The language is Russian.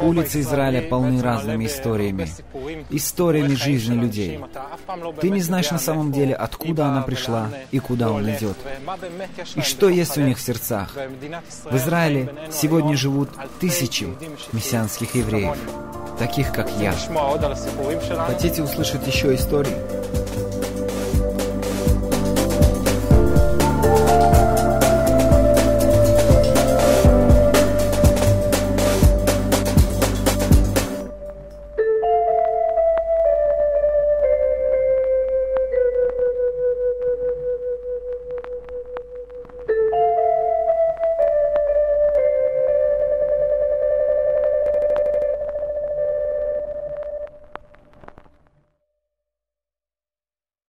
Улицы Израиля полны разными историями, историями жизни людей. Ты не знаешь на самом деле, откуда она пришла и куда он идет, и что есть у них в сердцах. В Израиле сегодня живут тысячи мессианских евреев, таких как я. Хотите услышать еще истории?